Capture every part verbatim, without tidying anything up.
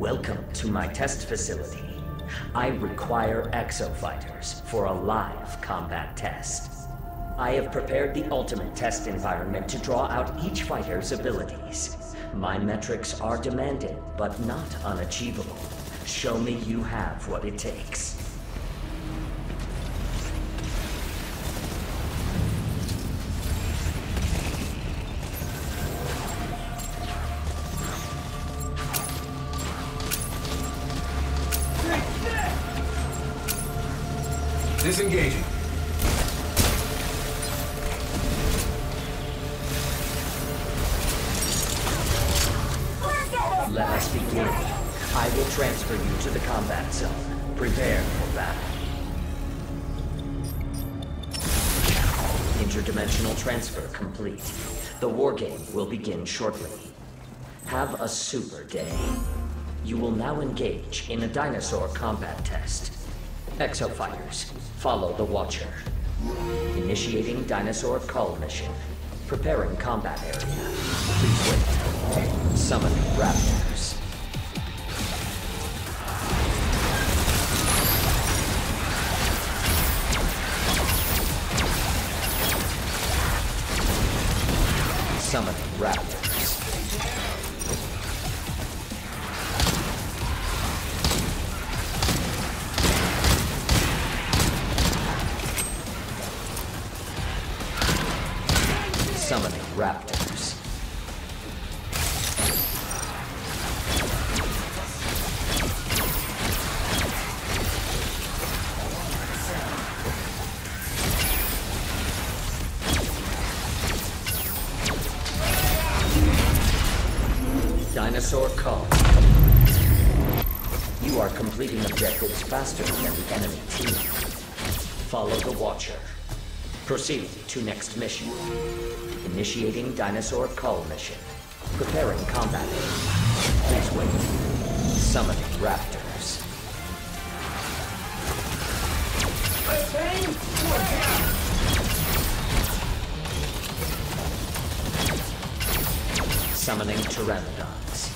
Welcome to my test facility. I require exofighters for a live combat test. I have prepared the ultimate test environment to draw out each fighter's abilities. My metrics are demanded, but not unachievable. Show me you have what it takes. Disengaging. Let us begin. I will transfer you to the combat zone. Prepare for battle. Interdimensional transfer complete. The war game will begin shortly. Have a super day. You will now engage in a dinosaur combat test. Exofighters, follow the Watcher. Initiating dinosaur cull mission. Preparing combat area. Please wait. Summoning raptors. Summoning raptors. Summoning raptors. Dinosaur call. You are completing objectives faster than the enemy team. Follow the Watcher. Proceed to next mission. Initiating dinosaur cull mission. Preparing combat area. Please wait. Summoning raptors. Summoning pteranodons.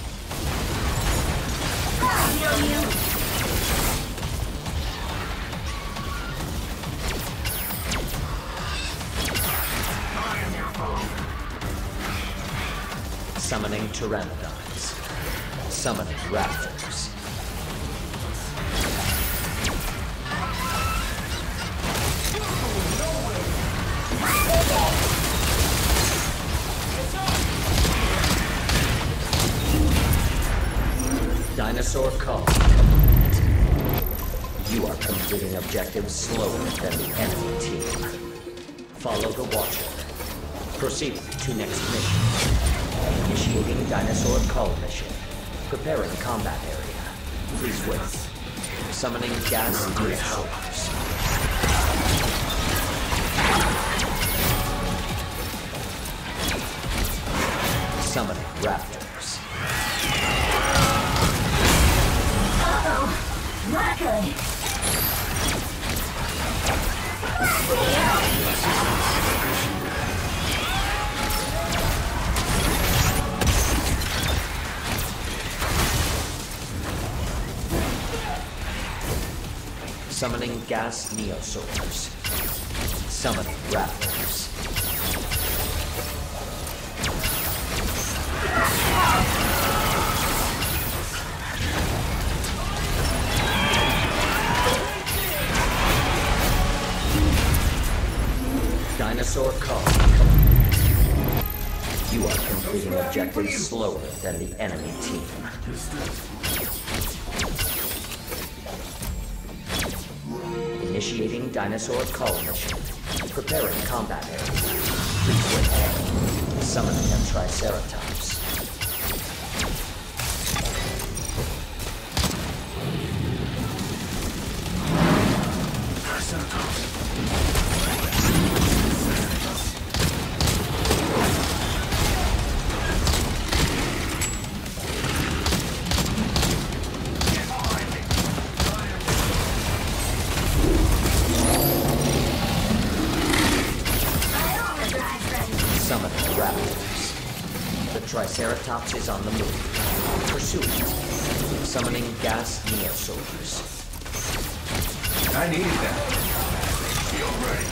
Summoning pteranodons. Summoning raptors. Dinosaur call. You are completing objectives slower than the enemy team. Follow the Watcher. Proceed to next mission. Initiating dinosaur cull mission. Preparing combat area. Please wait. Summoning gas dinosaurs. Summoning raptors. Uh-oh. Not good. Summoning gas neosaurs. Summoning raptors. Dinosaur call. You are completing objectives slower than the enemy team. Initiating dinosaur cull mission. Preparing combat area. Please wait. Summoning a triceratops. Triceratops is on the move. Pursue it. Summoning gas neosaurs. I needed that. Shield ready.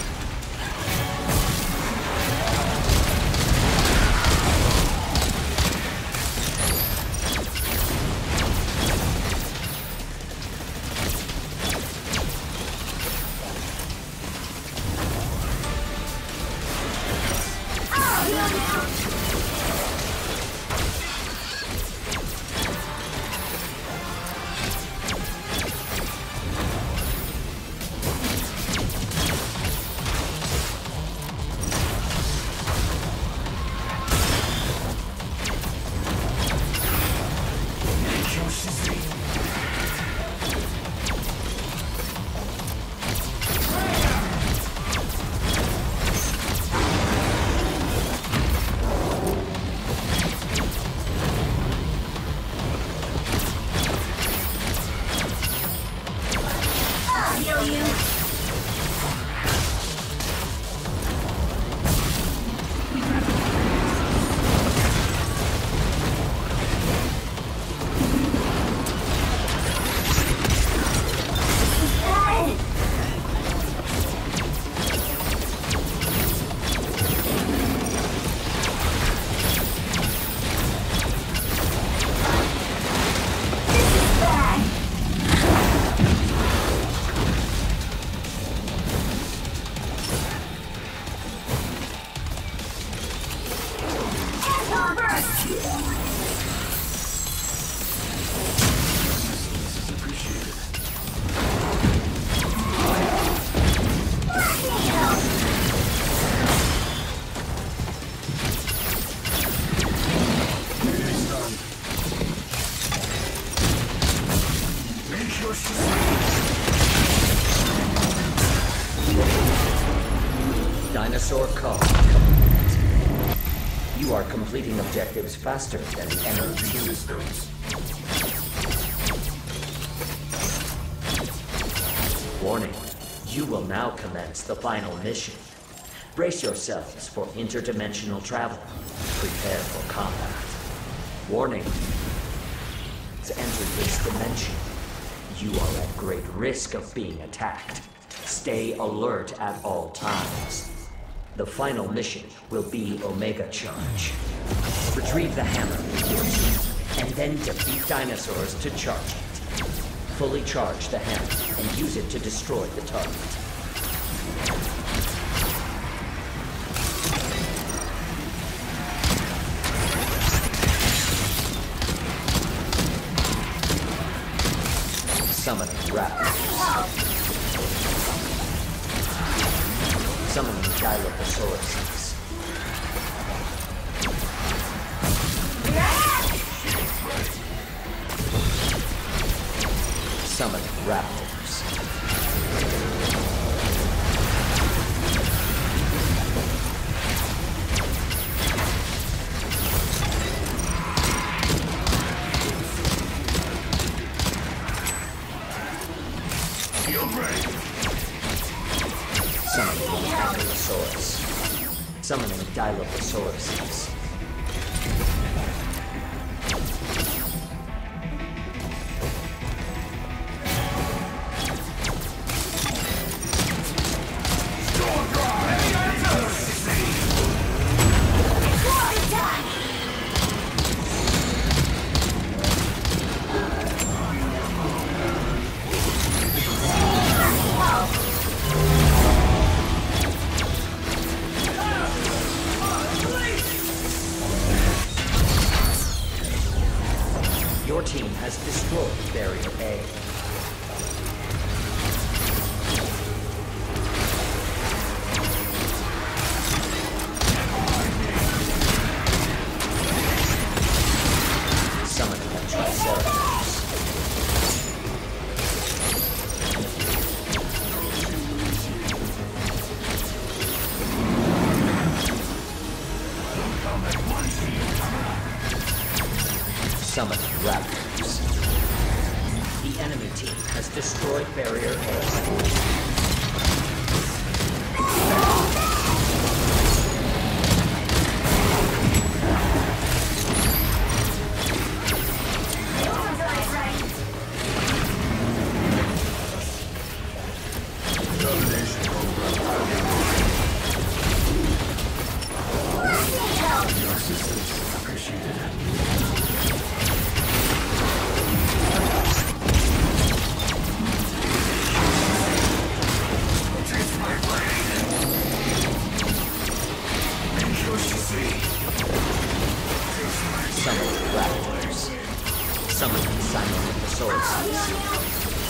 Dinosaur call complete. You are completing objectives faster than the enemy systems. Warning, you will now commence the final mission. Brace yourselves for interdimensional travel. Prepare for combat. Warning, to enter this dimension, you are at great risk of being attacked. Stay alert at all times. The final mission will be Omega Charge. Retrieve the hammer with your team, and then defeat dinosaurs to charge it. Fully charge the hammer and use it to destroy the target. Summoning Raptors. Summoning Dilophosaurus. Summoning Raptors. Shield ready. Summoning Ankylosaurus. Summoning Dilophosaurus. Your team has destroyed Barrier A. Summoning a Triceratops. Summoning Raptors. The enemy team has destroyed Barrier A. Summoning raptors. Summoning ferocious.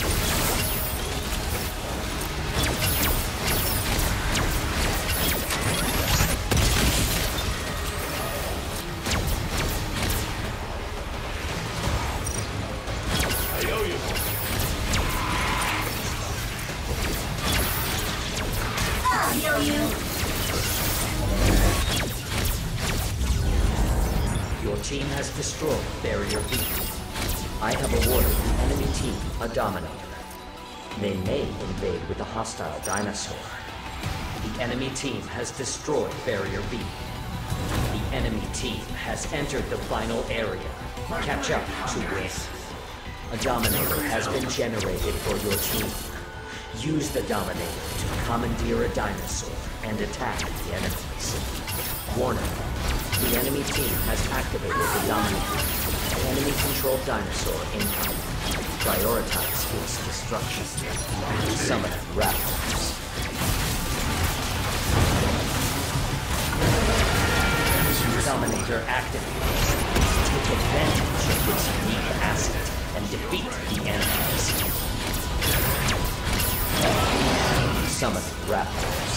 Your team has destroyed Barrier B. I have awarded the enemy team a Dominator. They may invade with a hostile dinosaur. The enemy team has destroyed Barrier B. The enemy team has entered the final area. Catch up to win. A Dominator has been generated for your team. Use the Dominator to commandeer a dinosaur and attack the enemies. Warning. The enemy team has activated the Dominator. Enemy-controlled dinosaur incoming. Prioritize its destruction. Summon raptors. Dominator activated. Take advantage of this unique asset and defeat the enemies. Summon raptors.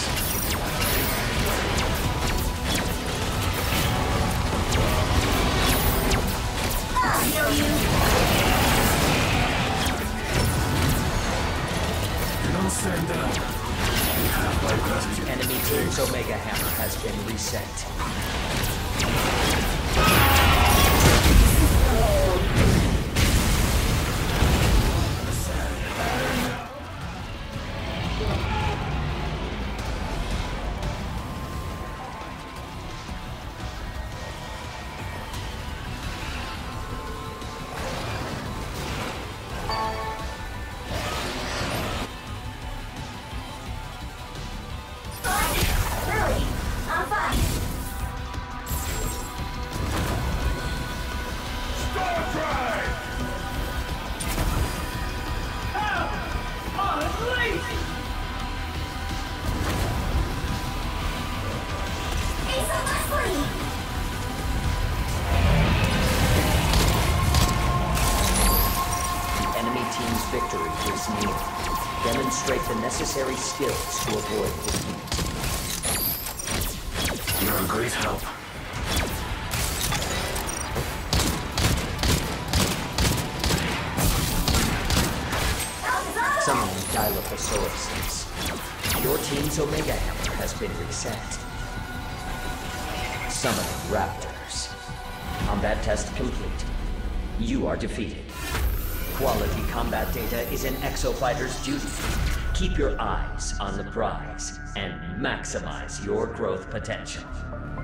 Stand down. Enemy team's Omega Hammer has been reset. Victory is near. Demonstrate the necessary skills to avoid defeat. You're a great help. Summoning Dilophosaurus. Your team's Omega Hammer has been reset. Summoning Raptors. Combat test complete. You are defeated. Quality combat data is an exofighter's duty. Keep your eyes on the prize and maximize your growth potential.